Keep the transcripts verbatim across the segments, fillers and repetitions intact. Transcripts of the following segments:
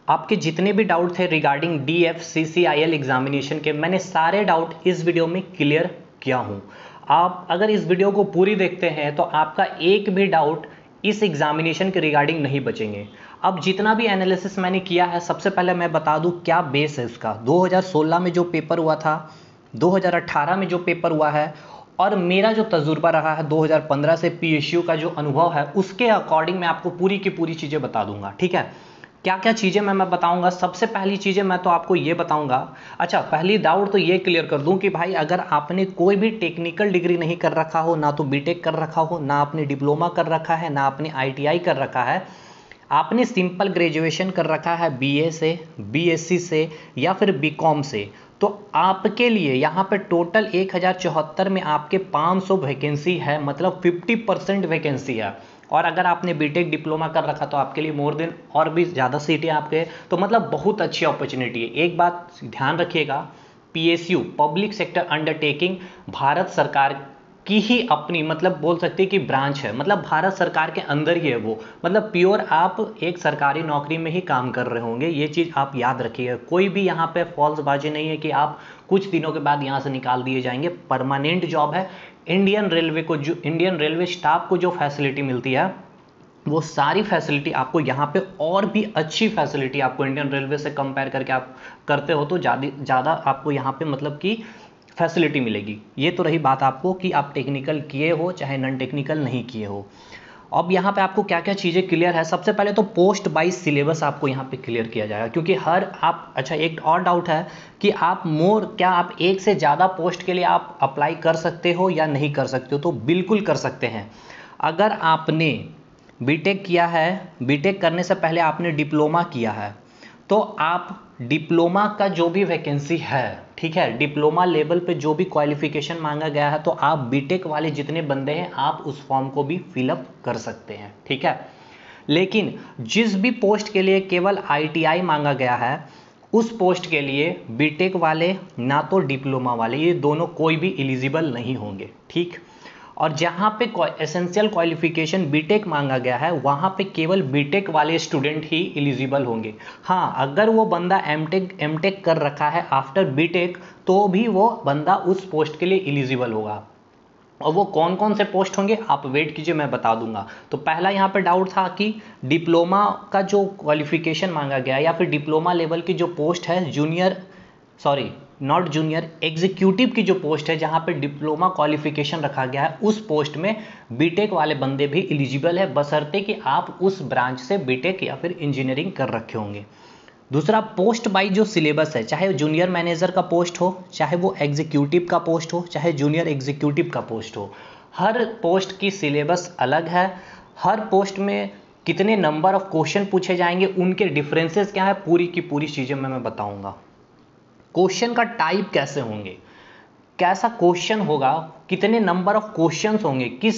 आपके जितने भी डाउट थे regarding D F C C I L examination के, मैंने सारे डाउट इस वीडियो में क्लियर किया हूँ। आप अगर इस वीडियो को पूरी देखते हैं तो आपका एक भी डाउट इस एग्जामिनेशन के रिगार्डिंग नहीं बचेंगे। अब जितना भी एनालिसिस मैंने किया है, सबसे पहले मैं बता दूं क्या बेस है उसका। दो हज़ार सोलह में जो पेपर हुआ था, दो हज़ार अठारह में जो पेपर हुआ है, और मेरा जो तजुर्बा रहा है दो हज़ार पंद्रह से पी एस यू का जो अनुभव है, उसके अकॉर्डिंग मैं आपको पूरी की पूरी चीज़ें बता दूंगा। ठीक है, क्या क्या चीज़ें मैं मैं बताऊंगा। सबसे पहली चीज़ें मैं तो आपको ये बताऊंगा। अच्छा, पहली डाउट तो ये क्लियर कर दूं कि भाई अगर आपने कोई भी टेक्निकल डिग्री नहीं कर रखा हो, ना तो बीटेक कर रखा हो, ना आपने डिप्लोमा कर रखा है, ना आपने आई टी आई कर रखा है, आपने सिंपल ग्रेजुएशन कर रखा है बी ए से, बी एस सी से, या फिर बी कॉम से, तो आपके लिए यहाँ पे टोटल एक हज़ार चौहत्तर में आपके पाँच सौ वैकेंसी है, मतलब पचास परसेंट वैकेंसी है। और अगर आपने बीटेक डिप्लोमा कर रखा तो आपके लिए मोर देन और भी ज़्यादा सीटें आपके, तो मतलब बहुत अच्छी अपॉर्चुनिटी है। एक बात ध्यान रखिएगा, P S U public sector undertaking Bharat सरकार की ही अपनी, मतलब बोल सकते हैं कि ब्रांच है, मतलब भारत सरकार के अंदर ही है वो, मतलब प्योर आप एक सरकारी नौकरी में ही काम कर रहे होंगे। ये चीज़ आप याद रखिएगा। कोई भी यहाँ पे फॉल्सबाजी नहीं है कि आप कुछ दिनों के बाद यहाँ से निकाल दिए जाएंगे। परमानेंट जॉब है। इंडियन रेलवे को जो इंडियन रेलवे स्टाफ को जो फैसिलिटी मिलती है, वो सारी फैसिलिटी आपको यहाँ पे और भी अच्छी फैसिलिटी आपको इंडियन रेलवे से कंपेयर करके आप करते हो तो ज़्यादा ज़्यादा आपको यहाँ पे मतलब कि फैसिलिटी मिलेगी। ये तो रही बात आपको कि आप टेक्निकल किए हो चाहे नॉन टेक्निकल नहीं किए हो। अब यहाँ पे आपको क्या क्या चीज़ें क्लियर है। सबसे पहले तो पोस्ट वाइज सिलेबस आपको यहाँ पे क्लियर किया जाएगा, क्योंकि हर आप, अच्छा एक और डाउट है कि आप मोर क्या आप एक से ज़्यादा पोस्ट के लिए आप अप्लाई कर सकते हो या नहीं कर सकते हो, तो बिल्कुल कर सकते हैं। अगर आपने बीटेक किया है, बीटेक करने से पहले आपने डिप्लोमा किया है, तो आप डिप्लोमा का जो भी वैकेंसी है, ठीक है, डिप्लोमा लेवल पे जो भी क्वालिफिकेशन मांगा गया है, तो आप बीटेक वाले जितने बंदे हैं आप उस फॉर्म को भी फिलअप कर सकते हैं। ठीक है, लेकिन जिस भी पोस्ट के लिए केवल आई टी आई मांगा गया है, उस पोस्ट के लिए बीटेक वाले ना तो डिप्लोमा वाले, ये दोनों कोई भी एलिजिबल नहीं होंगे। ठीक, और जहाँ पे एसेंशियल क्वालिफिकेशन बीटेक मांगा गया है, वहाँ पे केवल बीटेक वाले स्टूडेंट ही एलिजिबल होंगे। हाँ, अगर वो बंदा एमटेक एमटेक कर रखा है आफ्टर बीटेक, तो भी वो बंदा उस पोस्ट के लिए एलिजिबल होगा। और वो कौन कौन से पोस्ट होंगे आप वेट कीजिए, मैं बता दूंगा। तो पहला यहाँ पे डाउट था कि डिप्लोमा का जो क्वालिफिकेशन मांगा गया है या फिर डिप्लोमा लेवल की जो पोस्ट है, junior sorry not junior executive की जो पोस्ट है, जहां पे डिप्लोमा क्वालिफिकेशन रखा गया है, उस पोस्ट में बीटेक वाले बंदे भी एलिजिबल है, बशर्ते कि आप उस ब्रांच से बीटेक या फिर इंजीनियरिंग कर रखे होंगे। दूसरा, पोस्ट बाई जो सिलेबस है, चाहे जूनियर मैनेजर का पोस्ट हो, चाहे वो एग्जीक्यूटिव का पोस्ट हो, चाहे जूनियर एग्जीक्यूटिव का पोस्ट हो, हर पोस्ट की सिलेबस अलग है। हर पोस्ट में कितने नंबर ऑफ क्वेश्चन पूछे जाएंगे, उनके डिफरेंसेस क्या है, पूरी की पूरी चीज़ें मैं मैं बताऊंगा। क्वेश्चन का टाइप कैसे होंगे, कैसा क्वेश्चन होगा, कितने नंबर ऑफ क्वेश्चंस होंगे, किस,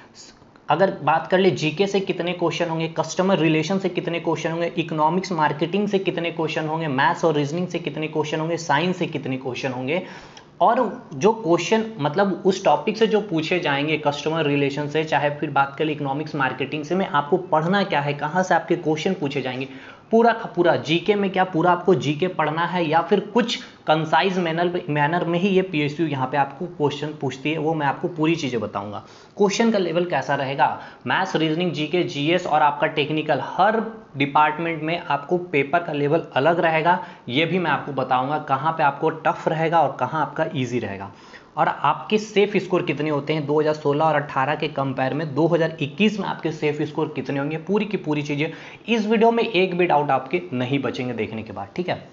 अगर बात कर ले जीके से कितने क्वेश्चन होंगे, कस्टमर रिलेशन से कितने क्वेश्चन होंगे, इकोनॉमिक्स मार्केटिंग से कितने क्वेश्चन होंगे, मैथ्स और रीजनिंग से कितने क्वेश्चन होंगे, साइंस से कितने क्वेश्चन होंगे, और जो क्वेश्चन मतलब उस टॉपिक से जो पूछे जाएंगे, कस्टमर रिलेशन से, चाहे फिर बात कर ले इकोनॉमिक्स मार्केटिंग से, में आपको पढ़ना क्या है, कहाँ से आपके क्वेश्चन पूछे जाएंगे, पूरा का पूरा जीके में क्या पूरा आपको जीके पढ़ना है या फिर कुछ कंसाइज मैनर मैनर में ही ये पीएसयू यहाँ पे आपको क्वेश्चन पूछती है, वो मैं आपको पूरी चीज़ें बताऊंगा। क्वेश्चन का लेवल कैसा रहेगा, मैथ्स, रीजनिंग, जीके, जीएस और आपका टेक्निकल, हर डिपार्टमेंट में आपको पेपर का लेवल अलग रहेगा। ये भी मैं आपको बताऊंगा कहाँ पे आपको टफ रहेगा और कहाँ आपका ईजी रहेगा, और आपके सेफ स्कोर कितने होते हैं दो हज़ार सोलह और अठारह के कंपेयर में, दो हज़ार इक्कीस में आपके सेफ स्कोर कितने होंगे, पूरी की पूरी चीज़ें इस वीडियो में, एक भी डाउट आपके नहीं बचेंगे देखने के बाद। ठीक है,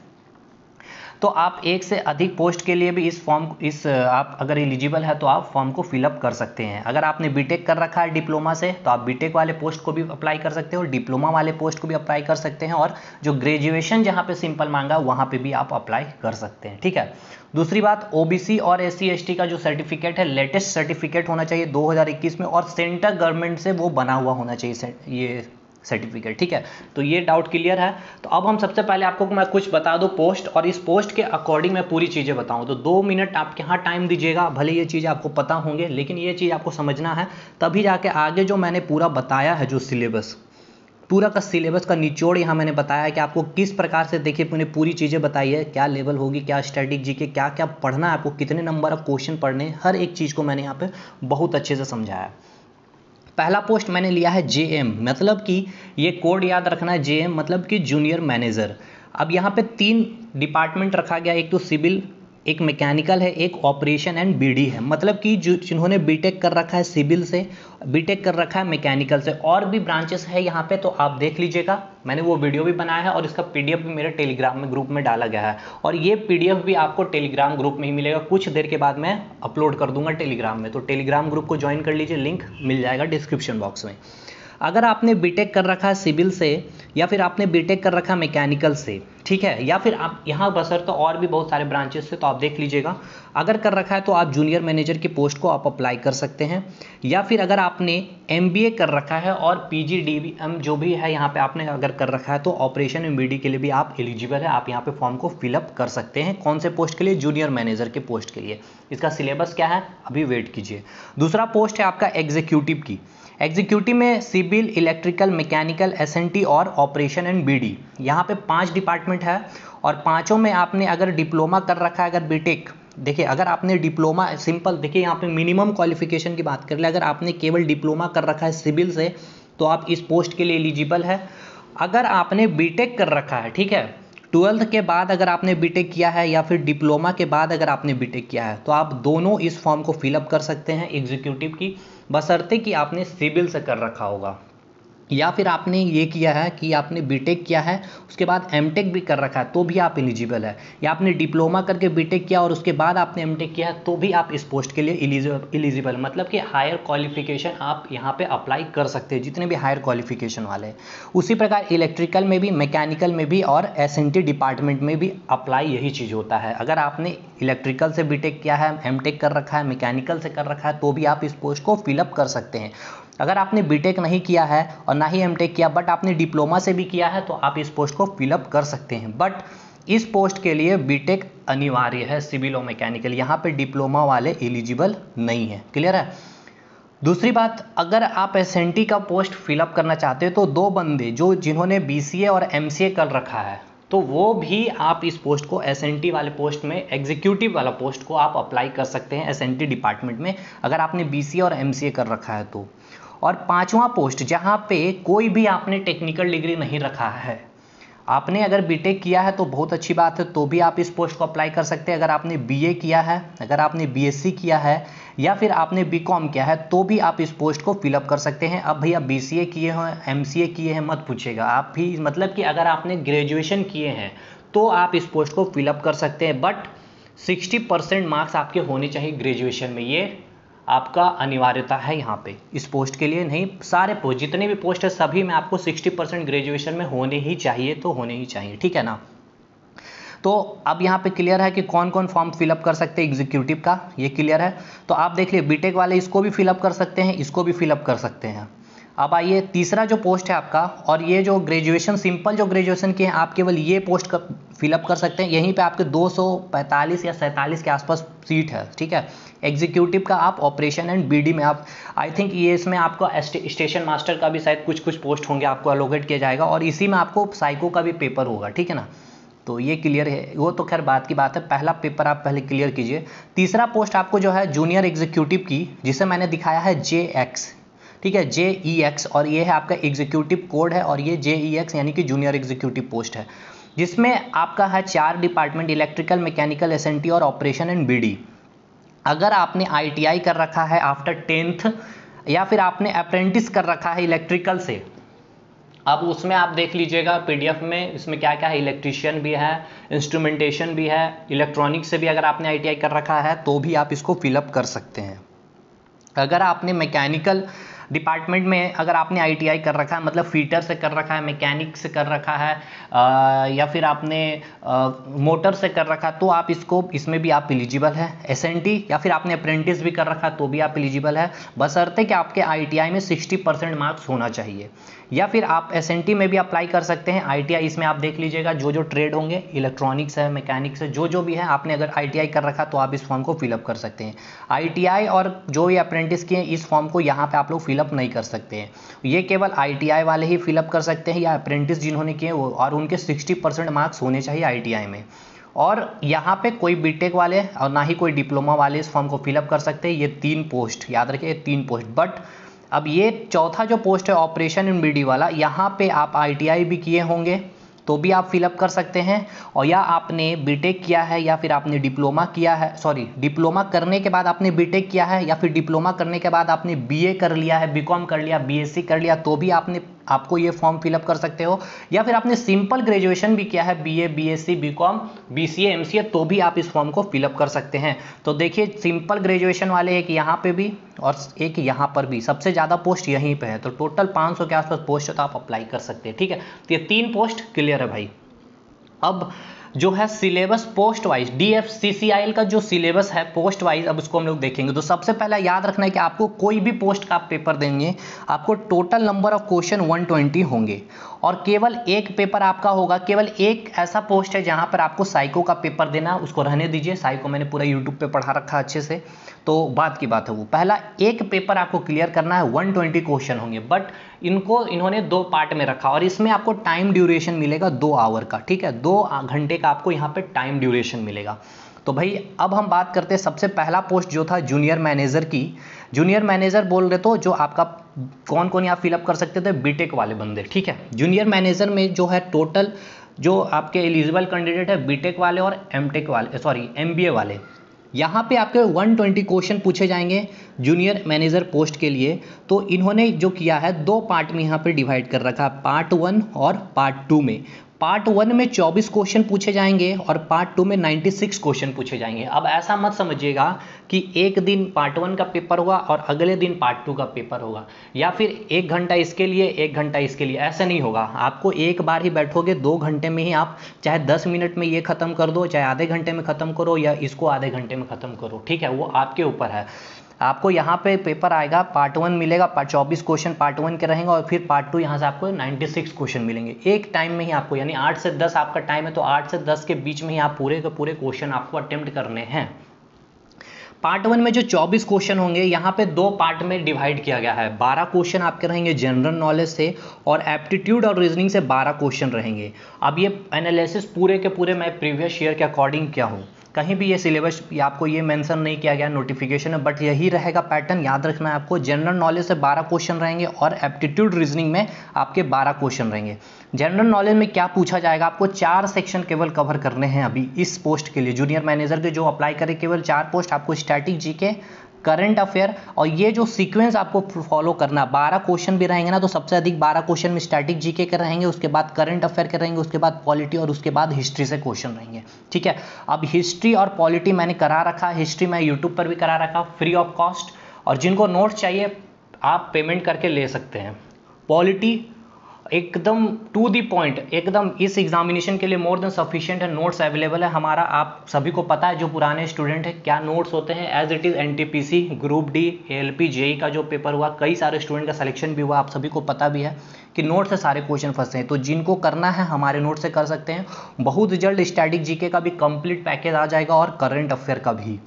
तो आप एक से अधिक पोस्ट के लिए भी इस फॉर्म इस आप अगर एलिजिबल है तो आप फॉर्म को फिलअप कर सकते हैं। अगर आपने बीटेक कर रखा है डिप्लोमा से, तो आप बीटेक वाले पोस्ट को भी अप्लाई कर सकते हो, डिप्लोमा वाले पोस्ट को भी अप्लाई कर सकते हैं, और जो ग्रेजुएशन जहाँ पे सिंपल मांगा वहाँ पे भी आप अप्लाई कर सकते हैं। ठीक है, दूसरी बात, ओबीसी और एस सी एस टी का जो सर्टिफिकेट है, लेटेस्ट सर्टिफिकेट होना चाहिए दो हज़ार इक्कीस में, और सेंट्रल गवर्नमेंट से वो बना हुआ होना चाहिए ये सर्टिफिकेट। ठीक है, तो ये डाउट क्लियर है। तो अब हम सबसे पहले आपको मैं कुछ बता दूं पोस्ट, और इस पोस्ट के अकॉर्डिंग मैं पूरी चीज़ें बताऊं, तो दो मिनट आप यहाँ टाइम दीजिएगा। भले ये चीज़ आपको पता होंगे, लेकिन ये चीज़ आपको समझना है, तभी जाके आगे जो मैंने पूरा बताया है जो सिलेबस, पूरा का सिलेबस का निचोड़ यहाँ मैंने बताया कि आपको किस प्रकार से, देखिए मैंने पूरी चीज़ें बताई है, क्या लेवल होगी, क्या स्टैटिक जीके, क्या क्या पढ़ना है आपको, कितने नंबर ऑफ क्वेश्चन पढ़ने, हर एक चीज़ को मैंने यहाँ पे बहुत अच्छे से समझाया। पहला पोस्ट मैंने लिया है जे एम, मतलब कि ये कोड याद रखना है, जे एम मतलब कि जूनियर मैनेजर। अब यहाँ पे तीन डिपार्टमेंट रखा गया, एक तो सिविल, एक मैकेनिकल है, एक ऑपरेशन एंड बीडी है। मतलब कि जो जिन्होंने बीटेक कर रखा है सिविल से, बीटेक कर रखा है मैकेनिकल से, और भी ब्रांचेस है यहाँ पे, तो आप देख लीजिएगा, मैंने वो वीडियो भी बनाया है और इसका पीडीएफ भी मेरे टेलीग्राम में ग्रुप में डाला गया है, और ये पीडीएफ भी आपको टेलीग्राम ग्रुप में ही मिलेगा, कुछ देर के बाद मैं अपलोड कर दूंगा टेलीग्राम में, तो टेलीग्राम ग्रुप को ज्वाइन कर लीजिए, लिंक मिल जाएगा डिस्क्रिप्शन बॉक्स में। अगर आपने बीटेक कर रखा है सिविल से, या फिर आपने बीटेक कर रखा है मैकेनिकल से, ठीक है, या फिर आप यहाँ बसर तो और भी बहुत सारे ब्रांचेस से, तो आप देख लीजिएगा, अगर कर रखा है तो आप जूनियर मैनेजर की पोस्ट को आप अप्लाई कर सकते हैं। या फिर अगर आपने एमबीए कर रखा है और पीजी डीबीएम जो भी है यहाँ पे आपने अगर कर रखा है, तो ऑपरेशन एमबीडी के लिए भी आप एलिजिबल है, आप यहाँ पे फॉर्म को फिलअप कर सकते हैं। कौन से पोस्ट के लिए? जूनियर मैनेजर के पोस्ट के लिए। इसका सिलेबस क्या है अभी वेट कीजिए। दूसरा पोस्ट है आपका एग्जीक्यूटिव की। एग्जीक्यूटिव में सिविल, इलेक्ट्रिकल, मैकेनिकल, एसएनटी और ऑपरेशन एंड बीडी, यहाँ पे पांच डिपार्टमेंट है, और पांचों में आपने अगर डिप्लोमा कर रखा है, अगर बीटेक, देखिए अगर आपने डिप्लोमा सिंपल, देखिए यहाँ पे मिनिमम क्वालिफिकेशन की बात कर ले, अगर आपने केवल डिप्लोमा कर रखा है सिविल से, तो आप इस पोस्ट के लिए एलिजिबल है। अगर आपने बीटेक कर रखा है, ठीक है, ट्वेल्थ के बाद अगर आपने बीटेक किया है, या फिर डिप्लोमा के बाद अगर आपने बीटेक किया है, तो आप दोनों इस फॉर्म को फिलअप कर सकते हैं एग्जीक्यूटिव की, बशर्ते कि आपने सिविल से कर रखा होगा, या फिर आपने ये किया है कि आपने बीटेक किया है उसके बाद एमटेक भी कर रखा है, तो भी आप एलिजिबल है। या आपने डिप्लोमा करके बीटेक किया और उसके बाद आपने एमटेक किया है, तो भी आप इस पोस्ट के लिए एलिजिबल, मतलब कि हायर क्वालिफिकेशन आप यहाँ पे अप्लाई कर सकते हैं, जितने भी हायर क्वालिफिकेशन वाले हैं। उसी प्रकार इलेक्ट्रिकल में भी, मैकेनिकल में भी और एसएनटी डिपार्टमेंट में भी अप्लाई यही चीज़ होता है। अगर आपने इलेक्ट्रिकल से बीटेक किया है, एमटेक कर रखा है, मैकेनिकल से कर रखा है, तो भी आप इस पोस्ट को फिलअप कर सकते हैं। अगर आपने बीटेक नहीं किया है और ना ही एमटेक किया, बट आपने डिप्लोमा से भी किया है, तो आप इस पोस्ट को फिलअप कर सकते हैं। बट इस पोस्ट के लिए बीटेक अनिवार्य है, सिविल और मैकेनिकल, यहाँ पे डिप्लोमा वाले एलिजिबल नहीं है। क्लियर है? दूसरी बात, अगर आप एसएनटी का पोस्ट फिलअप करना चाहते हो, तो दो बंदे जो जिन्होंने बीसीए और एमसीए कर रखा है, तो वो भी आप इस पोस्ट को, एसएनटी वाले पोस्ट में, एग्जीक्यूटिव वाला पोस्ट को आप अप्लाई कर सकते हैं एसएनटी डिपार्टमेंट में, अगर आपने बीसीए और एमसीए कर रखा है तो। और पांचवा पोस्ट, जहां पे कोई भी आपने टेक्निकल डिग्री नहीं रखा है, आपने अगर बीटेक किया है तो बहुत अच्छी बात है, तो भी आप इस पोस्ट को अप्लाई कर सकते हैं। अगर आपने बीए किया है, अगर आपने बीएससी किया है, या फिर आपने बीकॉम किया है, तो भी आप इस पोस्ट को फिलअप कर सकते हैं। अब भैया बीसीए किए हैं, एमसीए किए हैं मत पूछेगा आप भी, मतलब कि अगर आपने ग्रेजुएशन किए हैं तो आप इस पोस्ट को फिलअप कर सकते हैं, बट सिक्सटी परसेंट मार्क्स आपके होने चाहिए ग्रेजुएशन में, ये आपका अनिवार्यता है यहाँ पे इस पोस्ट के लिए। नहीं, सारे पोस्ट, जितने भी पोस्ट है सभी में आपको सिक्सटी परसेंट ग्रेजुएशन में होने ही चाहिए, तो होने ही चाहिए, ठीक है ना। तो अब यहाँ पे क्लियर है कि कौन कौन फॉर्म फिलअप कर सकते हैं एग्जीक्यूटिव का, ये क्लियर है। तो आप देख लिए बीटेक वाले इसको भी फिलअप कर सकते हैं, इसको भी फिलअप कर सकते हैं। अब आइए तीसरा जो पोस्ट है आपका, और ये जो ग्रेजुएशन, सिंपल जो ग्रेजुएशन के हैं, आप केवल ये पोस्ट का फिलअप कर सकते हैं। यहीं पे आपके दो सौ पैंतालीस या सैंतालीस के आसपास सीट है, ठीक है। एग्जीक्यूटिव का आप ऑपरेशन एंड बीडी में आप, आई थिंक ये इसमें आपको स्टेशन मास्टर का भी शायद कुछ कुछ पोस्ट होंगे, आपको अलोकेट किया जाएगा, और इसी में आपको साइको का भी पेपर होगा, ठीक है ना। तो ये क्लियर है, वो तो खैर बात की बात है, पहला पेपर आप पहले क्लियर कीजिए। तीसरा पोस्ट आपको जो है जूनियर एग्जीक्यूटिव की, जिसे मैंने दिखाया है जे एक्स, ठीक है, जे ई एक्स, और ये है आपका एग्जीक्यूटिव कोड है, और ये जे ई एक्स यानी कि जूनियर एग्जीक्यूटिव पोस्ट है, जिसमें आपका है चार डिपार्टमेंट, इलेक्ट्रिकल, मैकेनिकल, एसएनटी और ऑपरेशन एंड बीडी। अगर आपने आईटीआई कर रखा है आफ्टर टेंथ, या फिर आपने अप्रेंटिस कर रखा है इलेक्ट्रिकल से, अब उसमें आप देख लीजिएगा पीडीएफ में, इसमें क्या क्या है, इलेक्ट्रीशियन भी है, इंस्ट्रूमेंटेशन भी है, इलेक्ट्रॉनिक्स से भी अगर आपने आईटीआई कर रखा है तो भी आप इसको फिलअप कर सकते हैं। अगर आपने मैकेनिकल डिपार्टमेंट में अगर आपने आईटीआई कर रखा है, मतलब फीटर से कर रखा है, मैकेनिक से कर रखा है, आ, या फिर आपने आ, मोटर से कर रखा है, तो आप इसको, इसमें भी आप एलिजिबल है। एसएनटी या फिर आपने अप्रेंटिस भी कर रखा है तो भी आप एलिजिबल है, बशर्ते कि आपके आईटीआई में सिक्सटी परसेंट मार्क्स होना चाहिए। या फिर आप एसएनटी में भी अप्लाई कर सकते हैं। आईटीआई इसमें आप देख लीजिएगा, जो जो ट्रेड होंगे, इलेक्ट्रॉनिक्स है, मैकेनिक्स है, जो जो भी है, आपने अगर आईटीआई कर रखा तो आप इस फॉर्म को फिलअप कर सकते हैं। आईटीआई और जो ये अप्रेंटिस किए इस फॉर्म को यहाँ पे आप लोग फिलअप नहीं कर सकते हैं। ये केवल आईटीआई वाले ही फिलअप कर सकते हैं या अप्रेंटिस जिन्होंने किए वो, और उनके सिक्सटी परसेंट मार्क्स होने चाहिए आईटीआई में। और यहाँ पे कोई बीटेक वाले और ना ही कोई डिप्लोमा वाले इस फॉर्म को फिलअप कर सकते हैं। ये तीन पोस्ट याद रखिए, ये तीन पोस्ट। बट अब ये चौथा जो पोस्ट है ऑपरेशन इन बीडी वाला, यहाँ पे आप आईटीआई भी किए होंगे तो भी आप फिलअप कर सकते हैं, और या आपने बीटेक किया है या फिर आपने डिप्लोमा किया है, सॉरी डिप्लोमा करने के बाद आपने बीटेक किया है, या फिर डिप्लोमा करने के बाद आपने बीए कर लिया है, बीकॉम कर लिया, बीएससी कर लिया, तो भी आपने आपको ये फॉर्म फिलअप कर सकते हो। या फिर आपने सिंपल ग्रेजुएशन भी किया है, BA, BSc, BCom, BCA, MCA, तो भी आप इस फॉर्म को फिलअप कर सकते हैं। तो देखिए सिंपल ग्रेजुएशन वाले एक यहाँ पे भी और एक यहाँ पर भी, सबसे ज़्यादा पोस्ट यहीं पे है। तो टोटल पाँच सौ के आसपास पोस्ट है, तो आप अप्लाई कर सकते हैं। ठीक है, तो ये तीन पोस्ट क्लियर है भाई। अब जो है सिलेबस पोस्ट वाइज, डीएफसीसीआईएल का जो सिलेबस है पोस्ट वाइज, अब उसको हम लोग देखेंगे। तो सबसे पहला याद रखना है कि आपको कोई भी पोस्ट का आप पेपर देंगे, आपको टोटल नंबर ऑफ क्वेश्चन एक सौ बीस होंगे, और केवल एक पेपर आपका होगा। केवल एक ऐसा पोस्ट है जहां पर आपको साइको का पेपर देना, उसको रहने दीजिए, साइको मैंने पूरा यूट्यूब पे पढ़ा रखा अच्छे से, तो बात की बात है वो। पहला एक पेपर आपको क्लियर करना है, एक सौ बीस क्वेश्चन होंगे, बट इनको इन्होंने दो पार्ट में रखा, और इसमें आपको टाइम ड्यूरेशन मिलेगा दो आवर का। ठीक है, दो घंटे का आपको यहाँ पे टाइम ड्यूरेशन मिलेगा। तो भाई अब हम बात करते हैं, सबसे पहला पोस्ट जो था जूनियर मैनेजर की। जूनियर मैनेजर बोल रहे तो जो आपका कौन कौन यहाँ फिलअप कर सकते थे, बीटेक वाले बंदे। ठीक है, जूनियर मैनेजर में जो है टोटल जो आपके एलिजिबल कैंडिडेट है बीटेक वाले और एमटेक वाले, सॉरी एमबीए वाले। यहाँ पे आपके एक सौ बीस क्वेश्चन पूछे जाएंगे जूनियर मैनेजर पोस्ट के लिए। तो इन्होंने जो किया है, दो पार्ट में यहाँ पे डिवाइड कर रखा है, पार्ट वन और पार्ट टू में। पार्ट वन में चौबीस क्वेश्चन पूछे जाएंगे और पार्ट टू में छियानवे क्वेश्चन पूछे जाएंगे। अब ऐसा मत समझिएगा कि एक दिन पार्ट वन का पेपर होगा और अगले दिन पार्ट टू का पेपर होगा, या फिर एक घंटा इसके लिए एक घंटा इसके लिए, ऐसे नहीं होगा। आपको एक बार ही बैठोगे, दो घंटे में ही आप चाहे दस मिनट में ये खत्म कर दो, चाहे आधे घंटे में खत्म करो, या इसको आधे घंटे में खत्म करो। ठीक है, वो आपके ऊपर है। आपको यहाँ पे पेपर आएगा, पार्ट वन मिलेगा, पार्ट चौबीस क्वेश्चन पार्ट वन के रहेंगे, और फिर पार्ट टू यहाँ से आपको छियानवे क्वेश्चन मिलेंगे एक टाइम में ही आपको, यानी आठ से दस आपका टाइम है, तो आठ से दस के बीच में ही आप पूरे के पूरे क्वेश्चन आपको अटेम्प्ट करने हैं। पार्ट वन में जो चौबीस क्वेश्चन होंगे, यहाँ पे दो पार्ट में डिवाइड किया गया है। बारह क्वेश्चन आपके रहेंगे जनरल नॉलेज से, और एप्टीट्यूड और रीजनिंग से बारह क्वेश्चन रहेंगे। अब ये एनालिसिस पूरे के पूरे मैं प्रीवियस ईयर के अकॉर्डिंग किया हूँ, कहीं भी ये सिलेबस आपको ये मेंशन नहीं किया गया नोटिफिकेशन में, बट यही रहेगा पैटर्न, याद रखना है आपको। जनरल नॉलेज से बारह क्वेश्चन रहेंगे और एप्टीट्यूड रीजनिंग में आपके बारह क्वेश्चन रहेंगे। जनरल नॉलेज में क्या पूछा जाएगा, आपको चार सेक्शन केवल कवर करने हैं अभी इस पोस्ट के लिए। जूनियर मैनेजर के जो अप्लाई करें केवल चार पोस्ट, आपको स्टैटिक जीके, करंट अफेयर, और ये जो सीक्वेंस आपको फॉलो करना, बारह क्वेश्चन भी रहेंगे ना, तो सबसे अधिक बारह क्वेश्चन में स्टैटिक जीके के रहेंगे, उसके बाद करंट अफेयर के रहेंगे, उसके बाद पॉलिटी, और उसके बाद हिस्ट्री से क्वेश्चन रहेंगे। ठीक है, अब हिस्ट्री और पॉलिटी मैंने करा रखा, हिस्ट्री मैं यूट्यूब पर भी करा रखा फ्री ऑफ कॉस्ट, और जिनको नोट्स चाहिए आप पेमेंट करके ले सकते हैं। पॉलिटी एकदम टू दी पॉइंट, एकदम इस एग्जामिनेशन के लिए मोर देन सफिशिएंट है, नोट्स अवेलेबल है हमारा। आप सभी को पता है जो पुराने स्टूडेंट हैं क्या नोट्स होते हैं, as it is NTPC, group D, ALP, JE का जो पेपर हुआ, कई सारे स्टूडेंट का सिलेक्शन भी हुआ, आप सभी को पता भी है कि नोट से सारे क्वेश्चन फंसे हैं। तो जिनको करना है हमारे नोट से कर सकते हैं। बहुत जल्द स्टैटिक जीके का भी कंप्लीट पैकेज आ जाएगा और करंट अफेयर का भी।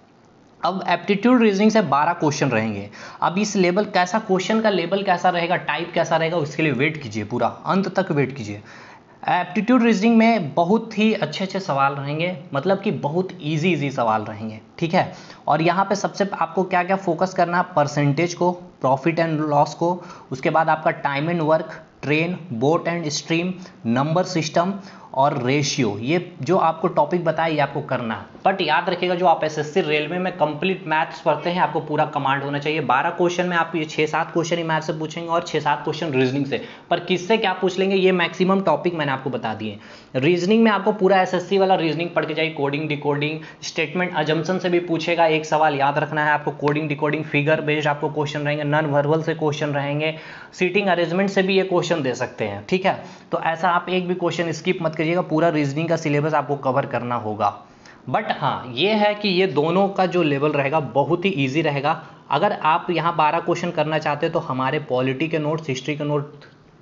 अब एप्टीट्यूड रीजनिंग से बारह क्वेश्चन रहेंगे। अब इस लेवल कैसा, क्वेश्चन का लेवल कैसा रहेगा, टाइप कैसा रहेगा, उसके लिए वेट कीजिए, पूरा अंत तक वेट कीजिए। एप्टीट्यूड रीजनिंग में बहुत ही अच्छे अच्छे सवाल रहेंगे, मतलब कि बहुत इजी इजी सवाल रहेंगे। ठीक है, और यहाँ पे सबसे आपको क्या क्या फोकस करना है, परसेंटेज को, प्रॉफिट एंड लॉस को, उसके बाद आपका time and work, train, boat and stream, number system और रेशियो, ये जो आपको टॉपिक बताया ये आपको करना है। बट याद रखिएगा जो आप एसएससी रेलवे में कंप्लीट मैथ्स पढ़ते हैं आपको पूरा कमांड होना चाहिए। बारह क्वेश्चन में आप ये छः सात क्वेश्चन ही मैथ से पूछेंगे और छः सात क्वेश्चन रीजनिंग से, पर किससे क्या पूछ लेंगे ये मैक्सिमम टॉपिक मैंने आपको बता दिए। रीजनिंग में आपको पूरा एसएससी वाला रीजनिंग पढ़ के जाइए, कोडिंग, डिकोडिंग, स्टेटमेंट, अजम्पशन से भी पूछेगा एक सवाल, याद रखना है आपको। कोडिंग, डिकोडिंग, फिगर बेस्ड आपको क्वेश्चन रहेंगे, नॉन वर्बल से क्वेश्चन रहेंगे, सीटिंग अरेंजमेंट से भी ये क्वेश्चन दे सकते हैं। ठीक है, तो ऐसा आप एक भी क्वेश्चन स्किप मत करिएगा, पूरा रीजनिंग का सिलेबस आपको कवर करना होगा। बट हाँ ये है कि ये दोनों का जो लेवल रहेगा बहुत ही इजी रहेगा। अगर आप यहाँ बारह क्वेश्चन करना चाहते हैं तो हमारे पॉलिटी के नोट्स, हिस्ट्री के नोट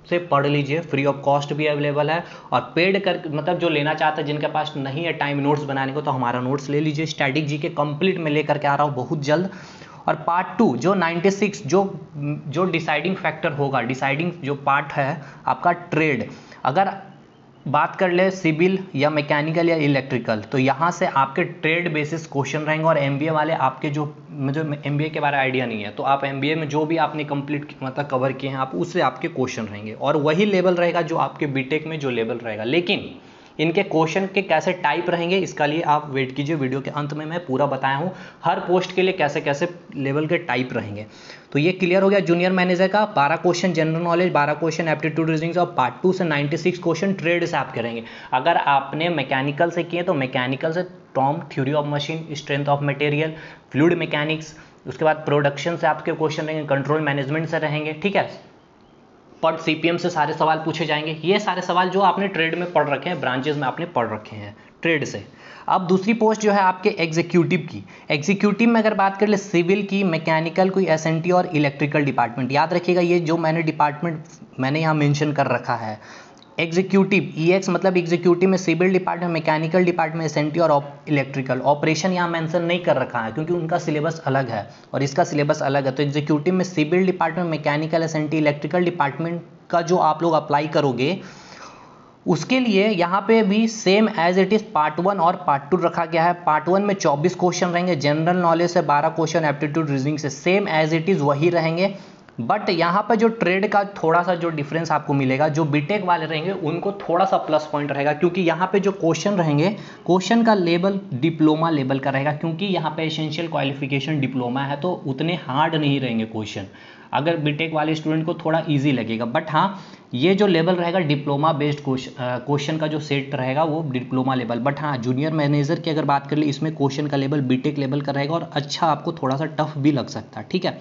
से पढ़ लीजिए, फ्री ऑफ कॉस्ट भी अवेलेबल है, और पेड कर मतलब जो लेना चाहते हैं जिनके पास नहीं है टाइम नोट्स बनाने को, तो हमारा नोट्स ले लीजिए। स्टैटिक जी के कंप्लीट में लेकर के आ रहा हूँ बहुत जल्द। और पार्ट टू जो छियानवे जो जो डिसाइडिंग फैक्टर होगा, डिसाइडिंग जो पार्ट है आपका ट्रेड, अगर बात कर ले सिविल या मैकेनिकल या इलेक्ट्रिकल, तो यहाँ से आपके ट्रेड बेसिस क्वेश्चन रहेंगे। और एमबीए वाले आपके जो मुझे एमबीए के बारे में आइडिया नहीं है, तो आप एमबीए में जो भी आपने कंप्लीट मतलब कवर किए हैं आप उससे आपके क्वेश्चन रहेंगे, और वही लेवल रहेगा जो आपके बीटेक में जो लेवल रहेगा। लेकिन इनके क्वेश्चन के कैसे टाइप रहेंगे इसका लिए आप वेट कीजिए, वीडियो के अंत में मैं पूरा बताया हूँ हर पोस्ट के लिए कैसे कैसे लेवल के टाइप रहेंगे। तो ये क्लियर हो गया जूनियर मैनेजर का। बारह क्वेश्चन जनरल नॉलेज, बारह क्वेश्चन एप्टीट्यूड रीजनिंग, और पार्ट टू से छियानवे क्वेश्चन ट्रेड से आप करेंगे। अगर आपने मैकेनिकल से किए तो मैकेनिकल से TOM, theory of machine, strength of material, fluid mechanics, उसके बाद प्रोडक्शन से आपके क्वेश्चन रहेंगे, कंट्रोल मैनेजमेंट से रहेंगे, ठीक है। पर सीपीएम से सारे सवाल पूछे जाएंगे। ये सारे सवाल जो आपने ट्रेड में पढ़ रखे हैं, ब्रांचेस में आपने पढ़ रखे हैं ट्रेड से। अब दूसरी पोस्ट जो है आपके एग्जीक्यूटिव की, एग्जीक्यूटिव में अगर बात कर ले सिविल की, मैकेनिकल, कोई एसएनटी और इलेक्ट्रिकल डिपार्टमेंट, याद रखिएगा ये जो मैंने डिपार्टमेंट मैंने यहाँ मेंशन कर रखा है। एग्जीक्यूटिव ईएक्स मतलब एग्जीक्यूटिव में civil department, mechanical department, S N T और इलेक्ट्रिकल। ऑपरेशन यहाँ मेंशन नहीं कर रखा है क्योंकि उनका सिलेबस अलग है और इसका सिलेबस अलग है। तो एग्जीक्यूटिव में civil department, mechanical, S N T, electrical department का जो आप लोग अप्लाई करोगे उसके लिए यहाँ पे भी same as it is part one और पार्ट टू रखा गया है। पार्ट वन में चौबीस क्वेश्चन रहेंगे, जनरल नॉलेज से बारह क्वेश्चन, एप्टीट्यूड रीजनिंग से सेम एज इट इज वही रहेंगे। बट यहाँ पर जो ट्रेड का थोड़ा सा जो डिफरेंस आपको मिलेगा, जो बीटेक वाले रहेंगे उनको थोड़ा सा प्लस पॉइंट रहेगा, क्योंकि यहाँ पे जो क्वेश्चन रहेंगे, क्वेश्चन का लेवल डिप्लोमा लेवल का रहेगा, क्योंकि यहाँ पे एसेंशियल क्वालिफिकेशन डिप्लोमा है, तो उतने हार्ड नहीं रहेंगे क्वेश्चन। अगर बीटेक वाले स्टूडेंट को थोड़ा इजी लगेगा, बट हाँ ये जो लेवल रहेगा डिप्लोमा बेस्ड क्वेश्चन का जो सेट रहेगा वो डिप्लोमा लेवल। बट हाँ जूनियर मैनेजर की अगर बात कर ले, इसमें क्वेश्चन का लेवल बीटेक लेवल का रहेगा और अच्छा आपको थोड़ा सा टफ भी लग सकता है, ठीक है।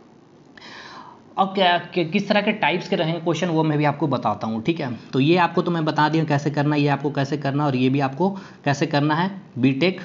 अब क्या किस तरह के टाइप्स के रहेंगे क्वेश्चन वो मैं भी आपको बताता हूँ, ठीक है। तो ये आपको तो मैं बता दिया कैसे करना, ये आपको कैसे करना, और ये भी आपको कैसे करना है। बीटेक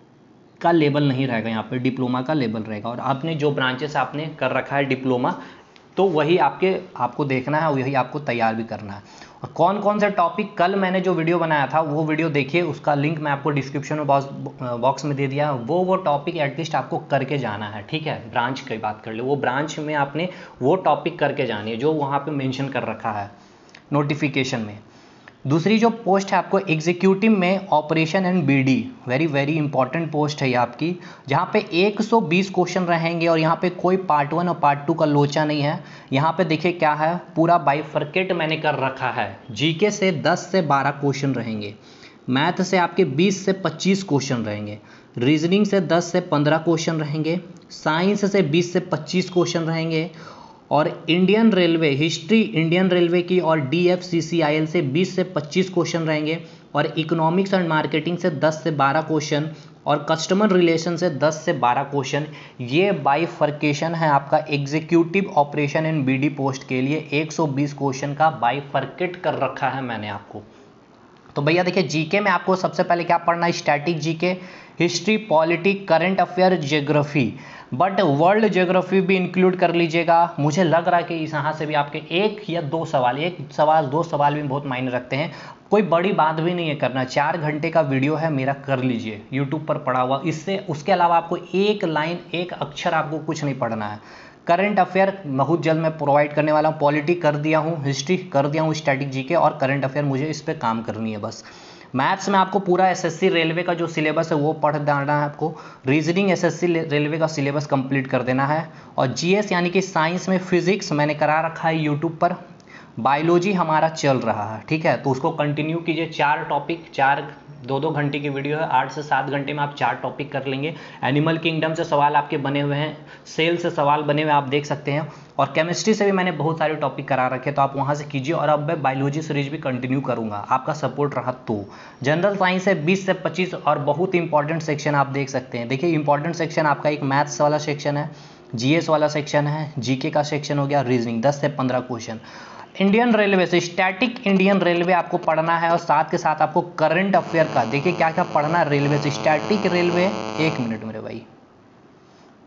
का लेवल नहीं रहेगा, यहाँ पे डिप्लोमा का लेवल रहेगा, और आपने जो ब्रांचेस आपने कर रखा है डिप्लोमा, तो वही आपके आपको देखना है, वही आपको तैयार भी करना है। और कौन कौन से टॉपिक, कल मैंने जो वीडियो बनाया था वो वीडियो देखिए, उसका लिंक मैं आपको डिस्क्रिप्शन में बॉक्स में दे दिया। वो वो टॉपिक एटलीस्ट आपको करके जाना है, ठीक है। ब्रांच की बात कर ले, वो ब्रांच में आपने वो टॉपिक करके जानी है जो वहाँ पे मेंशन कर रखा है नोटिफिकेशन में। दूसरी जो पोस्ट है आपको एग्जीक्यूटिव में operation and BD, very very important post है ये आपकी, जहाँ पे एक सौ बीस क्वेश्चन रहेंगे, और यहाँ पे कोई पार्ट वन और पार्ट टू का लोचा नहीं है। यहाँ पे देखिए क्या है, पूरा बाइफरकेट मैंने कर रखा है। जीके से दस से बारह क्वेश्चन रहेंगे, मैथ से आपके बीस से पच्चीस क्वेश्चन रहेंगे, रीजनिंग से दस से पंद्रह क्वेश्चन रहेंगे, साइंस से बीस से पच्चीस क्वेश्चन रहेंगे, और Indian railway history Indian railway की और डीएफसीसीआईएल से बीस से पच्चीस क्वेश्चन रहेंगे, और इकोनॉमिक्स एंड मार्केटिंग से दस से बारह क्वेश्चन, और कस्टमर रिलेशन से दस से बारह क्वेश्चन। ये बाइफर्केशन है आपका executive operation and BD post के लिए, एक सौ बीस क्वेश्चन का बाइफर्केट कर रखा है मैंने आपको। तो भैया देखिए जीके में आपको सबसे पहले क्या पढ़ना है, static GK, history, polity, current affair, geography, but world geography भी इंक्लूड कर लीजिएगा। मुझे लग रहा है कि इस यहाँ से भी आपके एक या दो सवाल, एक सवाल दो सवाल भी बहुत मायने रखते हैं। कोई बड़ी बात भी नहीं है करना, चार घंटे का वीडियो है मेरा, कर लीजिए यूट्यूब पर पड़ा हुआ। इससे उसके अलावा आपको एक लाइन एक अक्षर आपको कुछ नहीं पढ़ना है। करंट अफेयर बहुत जल्द मैं प्रोवाइड करने वाला हूँ, पॉलिटी कर दिया हूँ, हिस्ट्री कर दिया हूँ, स्टैटिक जीके और करंट अफेयर मुझे इस पर काम करनी है बस। मैथ्स में आपको पूरा एसएससी रेलवे का जो सिलेबस है वो पढ़ देना है आपको। रीजनिंग एसएससी रेलवे का सिलेबस कंप्लीट कर देना है, और जीएस यानी कि साइंस में फिजिक्स मैंने करा रखा है यूट्यूब पर। बायोलॉजी हमारा चल रहा है, ठीक है, तो उसको कंटिन्यू कीजिए। चार टॉपिक, चार दो दो घंटे की वीडियो है, आठ से सात घंटे में आप चार टॉपिक कर लेंगे। एनिमल किंगडम से सवाल आपके बने हुए हैं, सेल से सवाल बने हुए आप देख सकते हैं, और केमिस्ट्री से भी मैंने बहुत सारे टॉपिक करा रखे, तो आप वहाँ से कीजिए। और अब मैं बायोलॉजी सीरीज भी कंटिन्यू करूँगा, आपका सपोर्ट रहा तो। जनरल साइंस से बीस से पच्चीस, और बहुत इंपॉर्टेंट सेक्शन आप देख सकते हैं। देखिए इंपॉर्टेंट सेक्शन आपका एक मैथ्स वाला सेक्शन है, जीएस वाला सेक्शन है, जीके का सेक्शन हो गया, रीजनिंग दस से पंद्रह क्वेश्चन। इंडियन रेलवे से स्टैटिक इंडियन रेलवे आपको पढ़ना है, और साथ के साथ आपको करंट अफेयर का देखिए क्या क्या पढ़ना है रेलवे से। स्टैटिक रेलवे, एक मिनट मेरे भाई,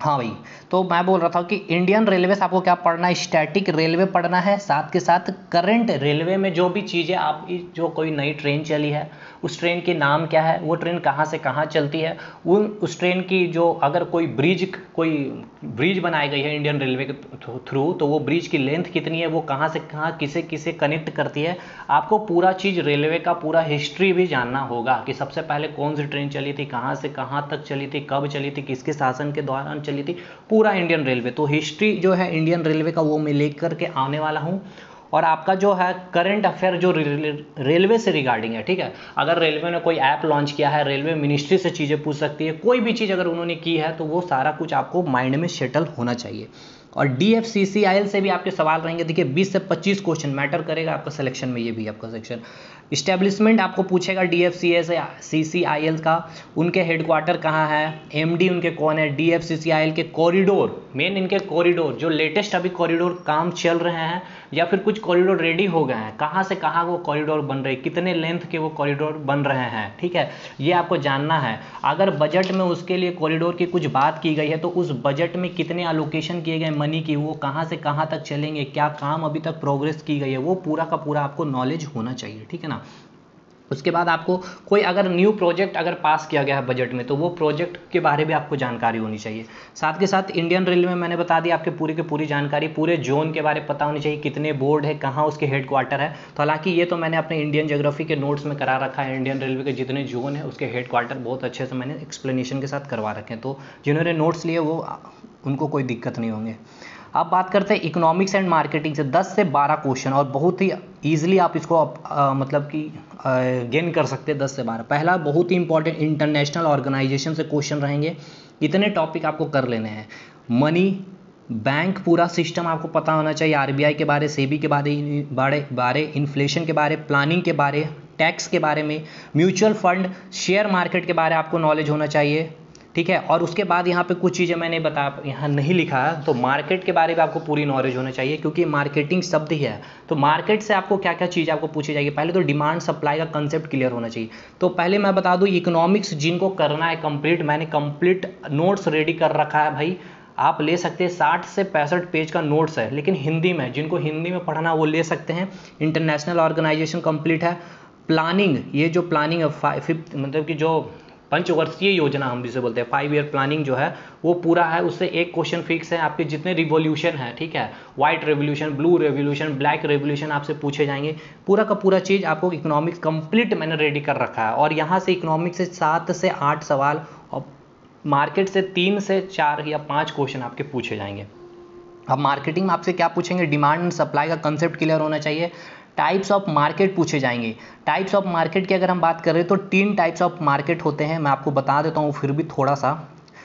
हाँ भाई, तो मैं बोल रहा था कि इंडियन रेलवे से आपको क्या पढ़ना है, स्टैटिक रेलवे पढ़ना है, साथ के साथ करंट रेलवे में जो भी चीज़ें आप, जो कोई नई ट्रेन चली है उस ट्रेन के नाम क्या है, वो ट्रेन कहाँ से कहाँ चलती है, उन उस ट्रेन की जो अगर कोई ब्रिज कोई ब्रिज बनाई गई है इंडियन रेलवे के थ्रू, तो वो ब्रिज की लेंथ कितनी है, वो कहाँ से कहाँ किसे किसे कनेक्ट करती है। आपको पूरा चीज़ रेलवे का पूरा हिस्ट्री भी जानना होगा कि सबसे पहले कौन सी ट्रेन चली थी, कहाँ से कहाँ तक चली थी, कब चली थी, किसके शासन के दौरान चली थी, पूरा इंडियन रेलवे। तो हिस्ट्री जो है इंडियन रेलवे का वो मैं लेकर के आने वाला हूँ। और आपका जो है करंट अफेयर जो रेलवे से रिगार्डिंग है, ठीक है, अगर रेलवे ने कोई ऐप लॉन्च किया है, रेलवे मिनिस्ट्री से चीज़ें पूछ सकती है, कोई भी चीज़ अगर उन्होंने की है तो वो सारा कुछ आपको माइंड में सेटल होना चाहिए। और D F C C I L से भी आपके सवाल रहेंगे। देखिए बीस से पच्चीस क्वेश्चन मैटर करेगा आपका सिलेक्शन में, ये भी आपका सेक्शन। इस्टेब्लिशमेंट आपको पूछेगा D F C C I L का, उनके हेडक्वार्टर कहाँ है, एम डी उनके कौन है, D F C C I L के कॉरिडोर, मेन इनके कॉरिडोर जो लेटेस्ट अभी कॉरिडोर काम चल रहे हैं या फिर कुछ कॉरिडोर रेडी हो गए हैं, कहाँ से कहाँ वो कॉरिडोर बन रहे हैं, कितने लेंथ के वो कॉरिडोर बन रहे हैं, ठीक है, ये आपको जानना है। अगर बजट में उसके लिए कॉरिडोर की कुछ बात की गई है तो उस बजट में कितने एलोकेशन किए गए मनी की, वो कहाँ से कहाँ तक चलेंगे, क्या काम अभी तक प्रोग्रेस की गई है, वो पूरा का पूरा आपको नॉलेज होना चाहिए, ठीक है ना। उसके बाद आपको कोई अगर न्यू प्रोजेक्ट अगर पास किया गया है बजट में तो वो प्रोजेक्ट के बारे में आपको जानकारी होनी चाहिए। साथ के साथ इंडियन रेलवे में मैंने बता दिया आपके पूरी की पूरी जानकारी, पूरे जोन के बारे में पता होनी चाहिए, कितने बोर्ड है, कहाँ उसके हेडक्वार्टर है। तो हालांकि ये तो मैंने अपने इंडियन ज्योग्राफी के नोट्स में करा रखा है, इंडियन रेलवे के जितने जोन है उसके हेडक्वार्टर बहुत अच्छे से मैंने एक्सप्लेनेशन के साथ करवा रखे हैं, तो जिन्होंने नोट्स लिए वो उनको कोई दिक्कत नहीं होंगे। अब बात करते हैं इकोनॉमिक्स एंड मार्केटिंग से दस से बारह क्वेश्चन, और बहुत ही ईजिली आप इसको आ, मतलब कि गेन कर सकते हैं दस से बारह। पहला बहुत ही इंपॉर्टेंट, इंटरनेशनल ऑर्गेनाइजेशन से क्वेश्चन रहेंगे। इतने टॉपिक आपको कर लेने हैं, मनी, बैंक, पूरा सिस्टम आपको पता होना चाहिए, आरबीआई के बारे, सेबी के बारे बारे बारे इन्फ्लेशन के बारे, प्लानिंग के बारे, टैक्स के बारे में, म्यूचुअल फंड, शेयर मार्केट के बारे आपको नॉलेज होना चाहिए, ठीक है। और उसके बाद यहाँ पे कुछ चीज़ें मैंने बता यहाँ नहीं लिखा है, तो मार्केट के बारे में आपको पूरी नॉलेज होना चाहिए क्योंकि मार्केटिंग शब्द ही है। तो मार्केट से आपको क्या क्या चीज़ आपको पूछी जाएगी, पहले तो डिमांड सप्लाई का कंसेप्ट क्लियर होना चाहिए। तो पहले मैं बता दूँ इकोनॉमिक्स जिनको करना है कंप्लीट, मैंने कंप्लीट नोट्स रेडी कर रखा है भाई, आप ले सकते हैं, साठ से पैंसठ पेज का नोट्स है, लेकिन हिंदी में, जिनको हिंदी में पढ़ना वो ले सकते हैं। इंटरनेशनल ऑर्गेनाइजेशन कंप्लीट है, प्लानिंग, ये जो प्लानिंग फिफ्थ मतलब कि जो पंचवर्षीय योजना हम जिसे बोलते हैं, फाइव ईयर प्लानिंग जो है वो पूरा है, उससे एक क्वेश्चन फिक्स है। आपके जितने रिवॉल्यूशन है, ठीक है, white revolution, blue revolution, black revolution आपसे पूछे जाएंगे, पूरा का पूरा चीज़ आपको इकोनॉमिक्स कंप्लीट मैंने रेडी कर रखा है। और यहाँ से इकोनॉमिक्स से सात से आठ सवाल और मार्केट से तीन से चार या पाँच क्वेश्चन आपके पूछे जाएंगे। अब मार्केटिंग में आपसे क्या पूछेंगे, डिमांड एंड सप्लाई का कंसेप्ट क्लियर होना चाहिए। टाइप्स ऑफ मार्केट पूछे जाएंगे। टाइप्स ऑफ मार्केट की अगर हम बात करें तो तीन टाइप्स ऑफ मार्केट होते हैं, मैं आपको बता देता हूँ फिर भी थोड़ा सा।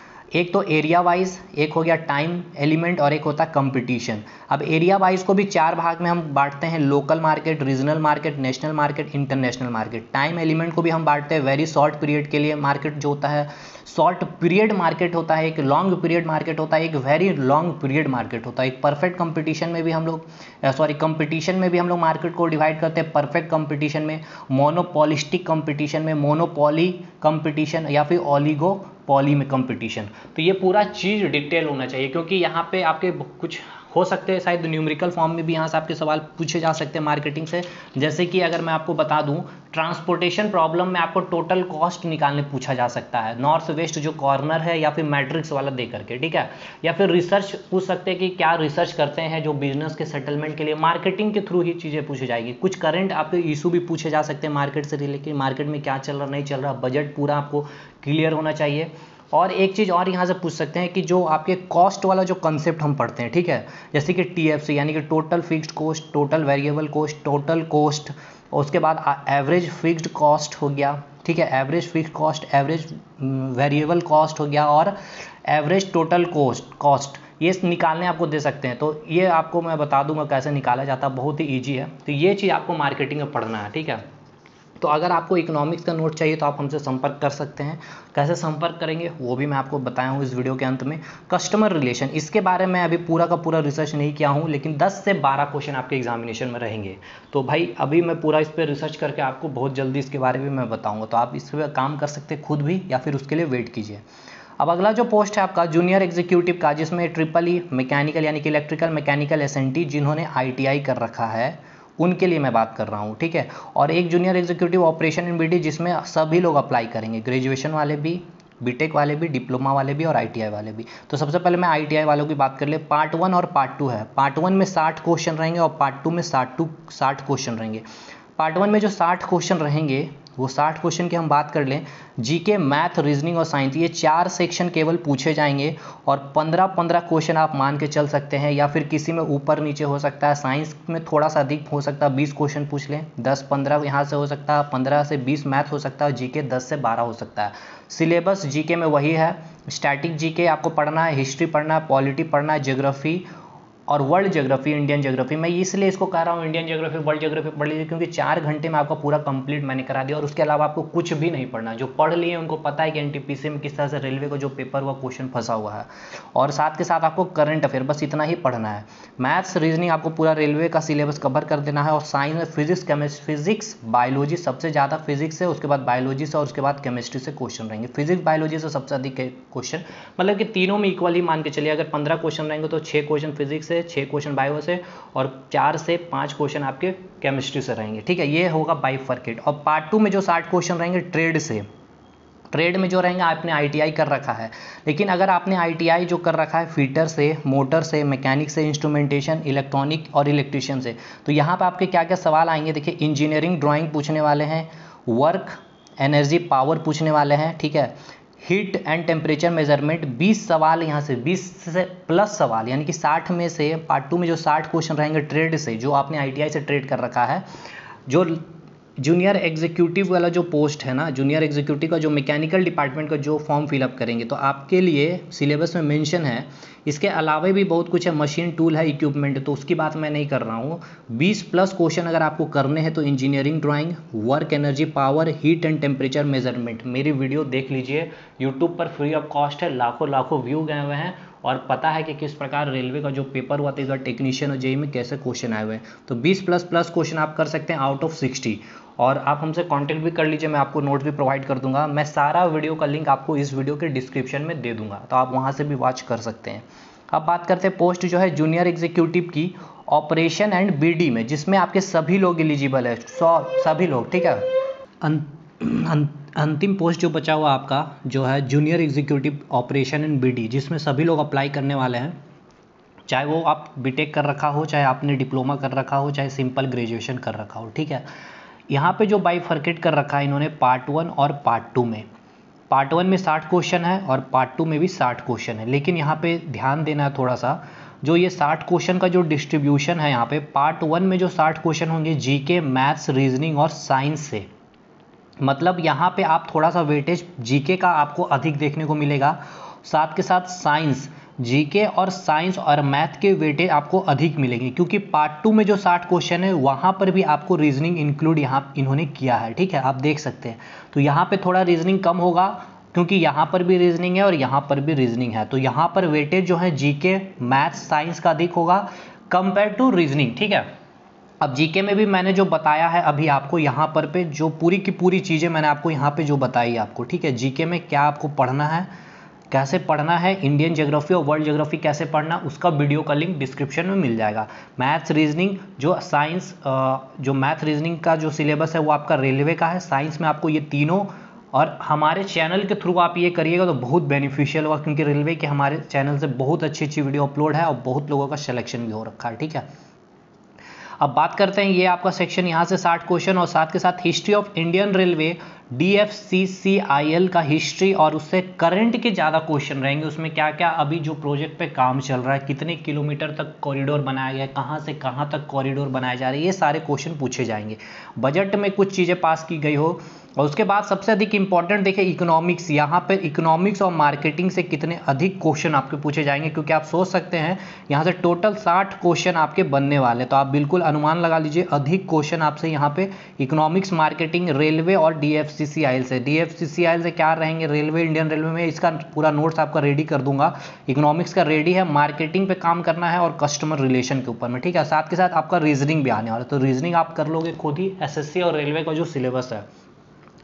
एक तो एरिया वाइज, एक हो गया टाइम एलिमेंट, और एक होता है कंपटीशन। अब एरिया वाइज को भी चार भाग में हम बांटते हैं, local market, regional market, national market, international market. Time element को भी हम बांटते हैं वेरी शॉर्ट पीरियड के लिए मार्केट जो होता है, शॉर्ट पीरियड मार्केट होता है, एक लॉन्ग पीरियड मार्केट होता है, एक वेरी लॉन्ग पीरियड मार्केट होता है। एक परफेक्ट कंपटीशन में भी हम लोग सॉरी कंपटीशन में भी हम लोग मार्केट को डिवाइड करते हैं, परफेक्ट कंपटीशन में, मोनोपॉलिस्टिक कंपटीशन में, मोनोपॉली कंपटीशन, या फिर ऑलिगो पॉली में कंपटीशन। तो ये पूरा चीज़ डिटेल होना चाहिए क्योंकि यहाँ पे आपके कुछ हो सकते हैं, शायद न्यूमेरिकल फॉर्म में भी यहाँ से आपके सवाल पूछे जा सकते हैं मार्केटिंग से। जैसे कि अगर मैं आपको बता दूँ, ट्रांसपोर्टेशन प्रॉब्लम में आपको टोटल कॉस्ट निकालने पूछा जा सकता है, नॉर्थ वेस्ट जो कॉर्नर है, या फिर मैट्रिक्स वाला दे करके, ठीक है। या फिर रिसर्च पूछ सकते हैं कि क्या रिसर्च करते हैं जो बिजनेस के सेटलमेंट के लिए, मार्केटिंग के थ्रू ही चीज़ें पूछी जाएगी। कुछ करंट आपके इशू भी पूछे जा सकते हैं मार्केट से रिलेटेड, मार्केट में क्या चल रहा नहीं चल रहा, बजट पूरा आपको क्लियर होना चाहिए। और एक चीज़ और यहाँ से पूछ सकते हैं कि जो आपके कॉस्ट वाला जो कंसेप्ट हम पढ़ते हैं, ठीक है, जैसे कि टीएफसी यानी कि total fixed cost, total variable cost, total cost, और उसके बाद एवरेज फिक्स्ड कॉस्ट हो गया, ठीक है, average fixed cost, average variable cost हो गया, और एवरेज टोटल कॉस्ट कॉस्ट ये निकालने आपको दे सकते हैं। तो ये आपको मैं बता दूंगा कैसे निकाला जाता है, बहुत ही ईजी है। तो ये चीज़ आपको मार्केटिंग में पढ़ना है, ठीक है। तो अगर आपको इकोनॉमिक्स का नोट चाहिए तो आप हमसे संपर्क कर सकते हैं। कैसे संपर्क करेंगे वो भी मैं आपको बताया हूँ इस वीडियो के अंत में। कस्टमर रिलेशन, इसके बारे में अभी पूरा का पूरा रिसर्च नहीं किया हूँ, लेकिन दस से बारह क्वेश्चन आपके एग्जामिनेशन में रहेंगे। तो भाई अभी मैं पूरा इस पर रिसर्च करके आपको बहुत जल्दी इसके बारे में मैं बताऊँगा, तो आप इस पर काम कर सकते हैं खुद भी, या फिर उसके लिए वेट कीजिए। अब अगला जो पोस्ट है आपका जूनियर एग्जीक्यूटिव का, जिसमें ट्रिपल ई मैकेनिकल यानी कि electrical mechanical S N T जिन्होंने आई टी आई कर रखा है उनके लिए मैं बात कर रहा हूँ, ठीक है। और एक junior executive operation in B D जिसमें सभी लोग अप्लाई करेंगे, ग्रेजुएशन वाले भी, बीटेक वाले भी, डिप्लोमा वाले भी और आईटीआई वाले भी। तो सबसे पहले मैं आईटीआई वालों की बात कर ले। पार्ट वन और पार्ट टू है। पार्ट वन में साठ क्वेश्चन रहेंगे और पार्ट टू में साठ टू साठ क्वेश्चन रहेंगे। पार्ट वन में जो साठ क्वेश्चन रहेंगे वो साठ क्वेश्चन की हम बात कर लें, जीके, मैथ, रीजनिंग और साइंस, ये चार सेक्शन केवल पूछे जाएंगे और पंद्रह पंद्रह क्वेश्चन आप मान के चल सकते हैं, या फिर किसी में ऊपर नीचे हो सकता है। साइंस में थोड़ा सा अधिक हो सकता है, बीस क्वेश्चन पूछ लें, दस पंद्रह यहाँ से हो सकता है, पंद्रह से बीस मैथ हो सकता है, जीके दस से बारह हो सकता है। सिलेबस जीके में वही है, स्टैटिक जीके आपको पढ़ना है, हिस्ट्री पढ़ना है, पॉलिटी पढ़ना है, ज्योग्राफी और वर्ल्ड ज्योग्राफी, इंडियन ज्योग्राफी। मैं इसलिए इसको कह रहा हूँ इंडियन ज्योग्राफी, वर्ल्ड ज्योग्राफी पढ़ लीजिए, क्योंकि चार घंटे में आपका पूरा कंप्लीट मैंने करा दिया और उसके अलावा आपको कुछ भी नहीं पढ़ना। जो पढ़ लिए उनको पता है कि एनटीपीसी में किस तरह से रेलवे का जो पेपर हुआ क्वेश्चन फंसा हुआ है, और साथ के साथ आपको करंट अफेयर, बस इतना ही पढ़ना है। मैथ्स, रीजनिंग आपको पूरा रेलवे का सिलेबस कवर कर देना है, और साइंस में फिजिक्स, केमिस्ट्री, फिजिक्स बायोलॉजी, सबसे ज़्यादा फिजिक्स है, उसके बाद बायोलॉजी से और उसके बाद केमिस्ट्री से क्वेश्चन रहेंगे। फिजिक्स बायोलॉजी से सबसे अधिक क्वेश्चन, मतलब कि तीनों में इक्वली मान के चलिए। अगर पंद्रह क्वेश्चन रहेंगे तो छः क्वेश्चन फिजिक्स से, छः क्वेश्चन बायो से और चार से पांच क्वेश्चन आपके केमिस्ट्री से रहेंगे, ठीक है। ये होगा बाइफरकेट। और पार्ट टू में जो साठ क्वेश्चन रहेंगे ट्रेड से, ट्रेड में जो रहेंगे आपने आईटीआई कर रखा है, लेकिन अगर आपने आईटीआई जो कर रखा है फीटर से, मोटर से, मैकेनिक से, इंस्ट्रूमेंटेशन, इलेक्ट्रॉनिक और इलेक्ट्रिशियन से, तो यहाँ पर आपके क्या क्या सवाल आएंगे देखिए। इंजीनियरिंग ड्राइंग पूछने वाले हैं, वर्क एनर्जी पावर पूछने वाले हैं, ठीक है। हीट एंड टेम्परेचर मेजरमेंट, बीस सवाल यहाँ से, बीस से प्लस सवाल, यानी कि साठ में से पार्ट टू में जो साठ क्वेश्चन रहेंगे ट्रेड से, जो आपने आईटीआई से ट्रेड कर रखा है। जो जूनियर एग्जीक्यूटिव वाला जो पोस्ट है ना, जूनियर एग्जीक्यूटिव का जो मैकेनिकल डिपार्टमेंट का जो फॉर्म फिलअप करेंगे, तो आपके लिए सिलेबस में मेंशन है। इसके अलावा भी बहुत कुछ है, मशीन, टूल है, इक्विपमेंट, तो उसकी बात मैं नहीं कर रहा हूँ। बीस प्लस क्वेश्चन अगर आपको करने हैं तो engineering drawing, work energy power, heat and temperature measurement, मेरी वीडियो देख लीजिए, यूट्यूब पर फ्री ऑफ कॉस्ट है, लाखों लाखों व्यू गए हुए हैं और पता है कि किस प्रकार रेलवे का जो पेपर हुआ था इस बार टेक्नीशियन और जेई में कैसे क्वेश्चन आए हुए हैं। तो बीस प्लस प्लस क्वेश्चन आप कर सकते हैं आउट ऑफ सिक्सटी, और आप हमसे कांटेक्ट भी कर लीजिए, मैं आपको नोट्स भी प्रोवाइड कर दूंगा। मैं सारा वीडियो का लिंक आपको इस वीडियो के डिस्क्रिप्शन में दे दूंगा, तो आप वहां से भी वॉच कर सकते हैं। अब बात करते हैं पोस्ट जो है जूनियर एग्जीक्यूटिव की ऑपरेशन एंड बीडी में, जिसमें आपके सभी लोग एलिजिबल है, सौ सभी लोग, ठीक है। अं, अं, अंतिम पोस्ट जो बचा हुआ आपका जो है junior executive operation and BD, जिसमें सभी लोग अप्लाई करने वाले हैं, चाहे वो आप बीटेक कर रखा हो, चाहे आपने डिप्लोमा कर रखा हो, चाहे सिंपल ग्रेजुएशन कर रखा हो, ठीक है। यहाँ पे जो बाइफरकेट कर रखा है इन्होंने पार्ट वन और पार्ट टू में। पार्ट वन में साठ क्वेश्चन है और पार्ट टू में भी साठ क्वेश्चन है, लेकिन यहाँ पे ध्यान देना है थोड़ा सा, जो ये साठ क्वेश्चन का जो डिस्ट्रीब्यूशन है यहाँ पे, पार्ट वन में जो साठ क्वेश्चन होंगे जीके, मैथ्स, रीजनिंग और साइंस से, मतलब यहाँ पे आप थोड़ा सा वेटेज जीके का आपको अधिक देखने को मिलेगा, साथ के साथ साइंस, जीके और साइंस और मैथ के वेटेज आपको अधिक मिलेंगे, क्योंकि पार्ट टू में जो साठ क्वेश्चन है वहाँ पर भी आपको रीजनिंग इंक्लूड यहाँ इन्होंने किया है, ठीक है, आप देख सकते हैं। तो यहाँ पे थोड़ा रीजनिंग कम होगा, क्योंकि यहाँ पर भी रीजनिंग है और यहाँ पर भी रीजनिंग है, तो यहाँ पर वेटेज जो है जीके, मैथ्स, साइंस का अधिक होगा कंपेयर टू रीजनिंग, ठीक है। अब जीके में भी मैंने जो बताया है अभी आपको यहाँ पर पे जो पूरी की पूरी चीज़ें मैंने आपको यहाँ पे जो बताई आपको, ठीक है। जीके में क्या आपको पढ़ना है, कैसे पढ़ना है, इंडियन ज्योग्राफी और वर्ल्ड ज्योग्राफी कैसे पढ़ना, उसका वीडियो का लिंक डिस्क्रिप्शन में मिल जाएगा। मैथ्स, रीजनिंग, जो साइंस, जो मैथ रीजनिंग का जो सिलेबस है वो आपका रेलवे का है। साइंस में आपको ये तीनों, और हमारे चैनल के थ्रू आप ये करिएगा तो बहुत बेनिफिशियल होगा, क्योंकि रेलवे के हमारे चैनल से बहुत अच्छी अच्छी वीडियो अपलोड है और बहुत लोगों का सिलेक्शन भी हो रखा है, ठीक है। अब बात करते हैं, ये आपका सेक्शन यहाँ से साठ क्वेश्चन और साथ के साथ history of Indian railway, D F C C I L का हिस्ट्री, और उससे करंट के ज़्यादा क्वेश्चन रहेंगे। उसमें क्या क्या अभी जो प्रोजेक्ट पे काम चल रहा है, कितने किलोमीटर तक कॉरिडोर बनाया गया है, कहाँ से कहाँ तक कॉरिडोर बनाया जा रहा है, ये सारे क्वेश्चन पूछे जाएंगे। बजट में कुछ चीज़ें पास की गई हो, और उसके बाद सबसे अधिक इंपॉर्टेंट देखिए इकोनॉमिक्स, यहाँ पे इकोनॉमिक्स और मार्केटिंग से कितने अधिक क्वेश्चन आपके पूछे जाएंगे, क्योंकि आप सोच सकते हैं यहाँ से टोटल साठ क्वेश्चन आपके बनने वाले, तो आप बिल्कुल अनुमान लगा लीजिए अधिक क्वेश्चन आपसे यहाँ पे इकोनॉमिक्स, मार्केटिंग, रेलवे और D F C C I L से। D F C C I L से क्या रहेंगे, रेलवे, इंडियन रेलवे में, इसका पूरा नोट्स आपका रेडी कर दूंगा। इकोनॉमिक्स का रेडी है, मार्केटिंग पे काम करना है और कस्टमर रिलेशन के ऊपर में, ठीक है। साथ के साथ आपका रीजनिंग भी आने वाला है, तो रीजनिंग आप कर लोगे खुद ही, एस एस सी और रेलवे का जो सिलेबस है।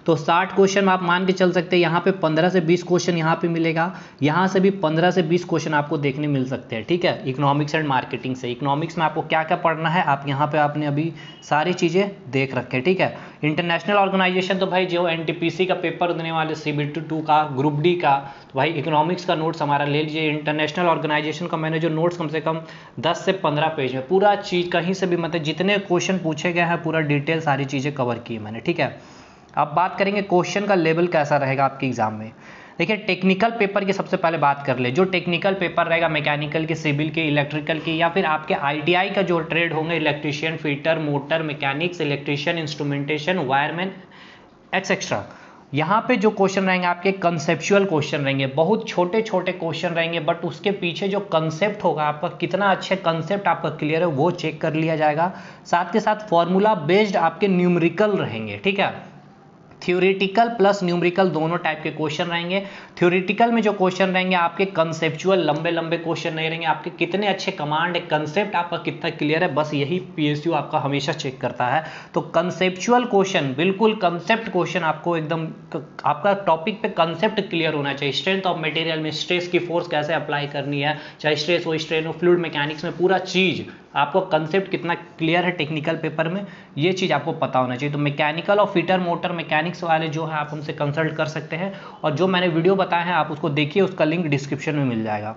तो साठ क्वेश्चन आप मान के चल सकते हैं। यहाँ पे पंद्रह से बीस क्वेश्चन यहाँ पे मिलेगा, यहाँ से भी पंद्रह से बीस क्वेश्चन आपको देखने मिल सकते हैं, ठीक है। इकोनॉमिक्स एंड मार्केटिंग से, इकोनॉमिक्स में आपको क्या क्या पढ़ना है आप यहाँ पे आपने अभी सारी चीज़ें देख रखे हैं, ठीक है। इंटरनेशनल ऑर्गेनाइजेशन तो भाई जो एनटीपीसी का पेपर देने वाले, सीबीटी टू का, ग्रुप डी का, तो भाई इकोनॉमिक्स का नोट्स हमारा ले लीजिए। इंटरनेशनल ऑर्गेनाइजेशन का मैंने जो नोट्स कम से कम दस से पंद्रह पेज में पूरा चीज़ कहीं से भी मतलब जितने क्वेश्चन पूछे गए हैं पूरा डिटेल सारी चीज़ें कवर की मैंने, ठीक है। अब बात करेंगे क्वेश्चन का लेवल कैसा रहेगा आपके एग्जाम में। देखिए टेक्निकल पेपर की सबसे पहले बात कर ले। जो टेक्निकल पेपर रहेगा मैकेनिकल के, सिविल के, इलेक्ट्रिकल के, या फिर आपके आईटीआई का जो ट्रेड होंगे, electrician, fitter, motor, mechanics, electrician, instrumentation, wireman etcetera, यहाँ पे जो क्वेश्चन रहेंगे आपके कंसेप्चुअल क्वेश्चन रहेंगे, बहुत छोटे छोटे क्वेश्चन रहेंगे, बट उसके पीछे जो कंसेप्ट होगा आपका, कितना अच्छे कंसेप्ट आपका क्लियर है वो चेक कर लिया जाएगा। साथ के साथ फॉर्मूला बेस्ड आपके न्यूमेरिकल रहेंगे, ठीक है। थ्योरेटिकल प्लस न्यूमेरिकल दोनों टाइप के क्वेश्चन रहेंगे। थ्योरेटिकल में जो क्वेश्चन रहेंगे आपके कंसेप्चुअल लंबे लंबे क्वेश्चन नहीं रहेंगे, आपके कितने अच्छे कमांड है, कंसेप्ट आपका कितना क्लियर है, बस यही पीएसयू आपका हमेशा चेक करता है। तो कंसेप्चुअल क्वेश्चन, बिल्कुल कंसेप्ट क्वेश्चन आपको एकदम आपका टॉपिक पे कंसेप्ट क्लियर होना चाहिए। स्ट्रेंथ ऑफ मटेरियल में स्ट्रेस की फोर्स कैसे अप्लाई करनी है, चाहे स्ट्रेस हो, स्ट्रेन हो, फ्लूइड मैकेनिक्स में पूरा चीज आपको कंसेप्ट कितना क्लियर है टेक्निकल पेपर में, ये चीज़ आपको पता होना चाहिए। तो मैकेनिकल और फिटर, मोटर, मैकेनिक्स वाले जो है आप हमसे कंसल्ट कर सकते हैं, और जो मैंने वीडियो बताया है आप उसको देखिए, उसका लिंक डिस्क्रिप्शन में मिल जाएगा।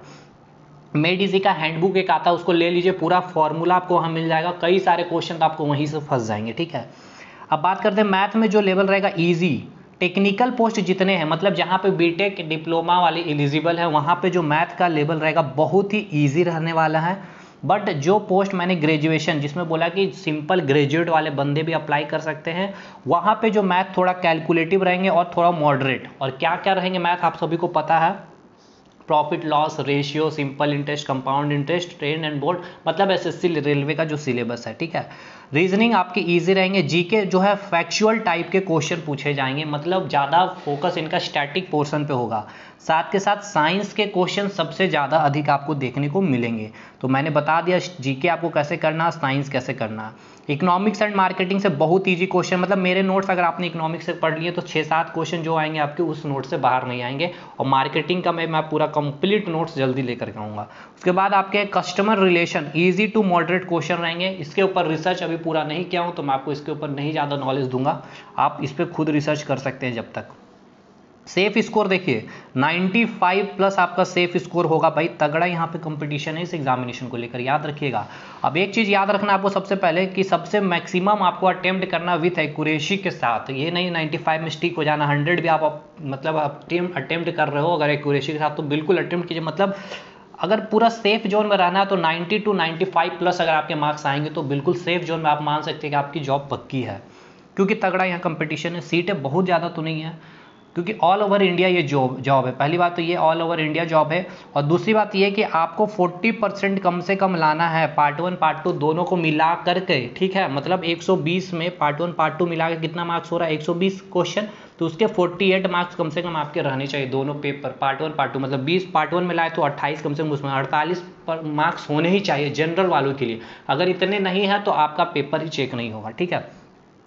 मेड इजी का हैंडबुक एक आता है, उसको ले लीजिए, पूरा फॉर्मूला आपको वहाँ मिल जाएगा, कई सारे क्वेश्चन तो आपको वहीं से फंस जाएंगे, ठीक है। अब बात करते हैं मैथ में जो लेवल रहेगा ईजी। टेक्निकल पोस्ट जितने हैं, मतलब जहाँ पे बीटेक डिप्लोमा वाले एलिजिबल है, वहाँ पे जो मैथ का लेवल रहेगा बहुत ही ईजी रहने वाला है। बट जो पोस्ट मैंने ग्रेजुएशन, जिसमें बोला कि सिंपल ग्रेजुएट वाले बंदे भी अप्लाई कर सकते हैं, वहाँ पे जो मैथ थोड़ा कैलकुलेटिव रहेंगे और थोड़ा मॉडरेट। और क्या क्या रहेंगे मैथ आप सभी को पता है, profit loss ratio, simple interest, compound interest, train and board, मतलब एसएससी रेलवे का जो सिलेबस है, ठीक है। रीजनिंग आपके इजी रहेंगे। जीके जो है फैक्चुअल टाइप के क्वेश्चन पूछे जाएंगे, मतलब ज़्यादा फोकस इनका स्टैटिक पोर्शन पे होगा। साथ के साथ साइंस के क्वेश्चन सबसे ज़्यादा अधिक आपको देखने को मिलेंगे। तो मैंने बता दिया जीके आपको कैसे करना, साइंस कैसे करना। इकोनॉमिक्स एंड मार्केटिंग से बहुत ईजी क्वेश्चन, मतलब मेरे नोट्स अगर आपने इकोनॉमिक्स से पढ़ लिए तो छः सात क्वेश्चन जो आएंगे आपके उस नोट से बाहर नहीं आएंगे। और मार्केटिंग का मैं मैं पूरा कंप्लीट नोट्स जल्दी लेकर के आऊँगा। उसके बाद आपके customer relation easy to moderate question रहेंगे। इसके ऊपर रिसर्च अभी पूरा नहीं किया हूँ तो मैं आपको इसके ऊपर नहीं ज़्यादा नॉलेज दूंगा, आप इस पर खुद रिसर्च कर सकते हैं जब तक। सेफ स्कोर देखिए पचानवे प्लस आपका सेफ स्कोर होगा भाई, तगड़ा यहाँ पे कंपटीशन है इस एग्जामिनेशन को लेकर, याद रखिएगा। अब एक चीज़ याद रखना आपको सबसे पहले कि सबसे मैक्सिमम आपको अटेम्प्ट करना विथ एक्यूरेसी के साथ, ये नहीं पचानवे में स्टिक हो जाना। हंड्रेड भी आप मतलब अटेम्प्ट कर रहे हो अगर एक्यूरेसी के साथ तो बिल्कुल अटेम्प्ट कीजिए। मतलब अगर पूरा सेफ जोन में रहना है तो नब्बे टू पचानवे प्लस अगर आपके मार्क्स आएंगे तो बिल्कुल सेफ जोन में आप मान सकते हैं कि आपकी जॉब पक्की है, क्योंकि तगड़ा यहाँ कंपटीशन है। सीटें बहुत ज़्यादा तो नहीं है, क्योंकि ऑल ओवर इंडिया ये जॉब जॉब है। पहली बात तो ये ऑल ओवर इंडिया जॉब है, और दूसरी बात ये कि आपको चालीस परसेंट कम से कम लाना है पार्ट वन पार्ट टू दोनों को मिला करके, ठीक है। मतलब एक सौ बीस में पार्ट वन पार्ट टू मिला के कितना मार्क्स हो रहा है, एक सौ बीस क्वेश्चन, तो उसके अड़तालीस मार्क्स कम से कम आपके रहने चाहिए दोनों paper, part one part two. मतलब बीस पार्ट वन में लाए तो अट्ठाईस कम से कम, उसमें अड़तालीस पर मार्क्स होने ही चाहिए जनरल वालों के लिए। अगर इतने नहीं है तो आपका पेपर ही चेक नहीं होगा, ठीक है।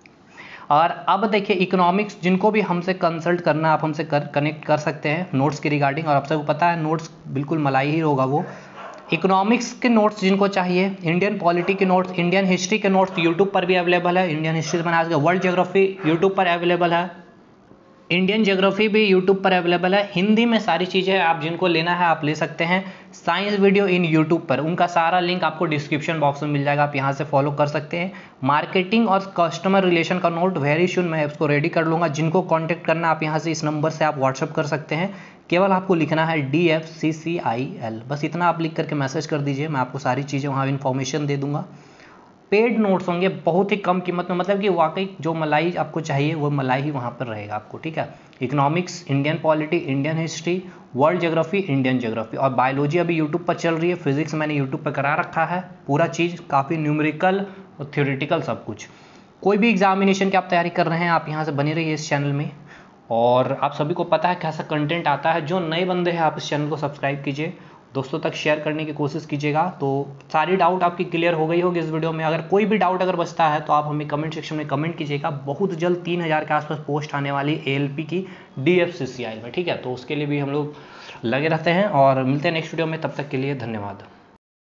और अब देखिए इकोनॉमिक्स जिनको भी हमसे कंसल्ट करना आप हमसे कर कनेक्ट कर सकते हैं नोट्स की रिगार्डिंग, और आप सबको पता है नोट्स बिल्कुल मलाई ही होगा वो। इकोनॉमिक्स के नोट्स जिनको चाहिए, इंडियन पॉलिटी के नोट्स, इंडियन हिस्ट्री के नोट्स यूट्यूब पर भी अवेलेबल है। इंडियन हिस्ट्री बना के, वर्ल्ड ज्योग्राफी यूट्यूब पर अवेलेबल है, इंडियन ज्योग्राफी भी यूट्यूब पर अवेलेबल है। हिंदी में सारी चीज़ें आप जिनको लेना है आप ले सकते हैं। साइंस वीडियो इन यूट्यूब पर, उनका सारा लिंक आपको डिस्क्रिप्शन बॉक्स में मिल जाएगा, आप यहाँ से फॉलो कर सकते हैं। मार्केटिंग और कस्टमर रिलेशन का नोट वेरी सुन मैं उसको रेडी कर लूँगा। जिनको कॉन्टैक्ट करना आप यहाँ से इस नंबर से आप व्हाट्सअप कर सकते हैं। केवल आपको लिखना है D F C C I L, बस इतना आप लिख करके मैसेज कर दीजिए, मैं आपको सारी चीज़ें वहाँ इन्फॉर्मेशन दे दूँगा। पेड नोट्स होंगे बहुत ही कम कीमत में, मतलब कि वाकई जो मलाई आपको चाहिए वो मलाई ही वहाँ पर रहेगा आपको, ठीक है। Economics, Indian polity, Indian history, world geography, Indian geography, और बायोलॉजी अभी यूट्यूब पर चल रही है। फिजिक्स मैंने यूट्यूब पर करा रखा है, पूरा चीज़ काफ़ी न्यूमेरिकल और थ्योरेटिकल सब कुछ। कोई भी एग्जामिनेशन की आप तैयारी कर रहे हैं आप यहाँ से बने रहिए इस चैनल में, और आप सभी को पता है कैसा कंटेंट आता है। जो नए बंदे हैं आप इस चैनल को सब्सक्राइब कीजिए दोस्तों तक शेयर करने की कोशिश कीजिएगा। तो सारी डाउट आपकी क्लियर हो गई होगी इस वीडियो में। अगर कोई भी डाउट अगर बचता है तो आप हमें कमेंट सेक्शन में कमेंट कीजिएगा। बहुत जल्द तीन हज़ार के आसपास पोस्ट आने वाली ए एल पी की D F C C I में, ठीक है। तो उसके लिए भी हम लोग लगे रहते हैं और मिलते हैं नेक्स्ट वीडियो में। तब तक के लिए धन्यवाद।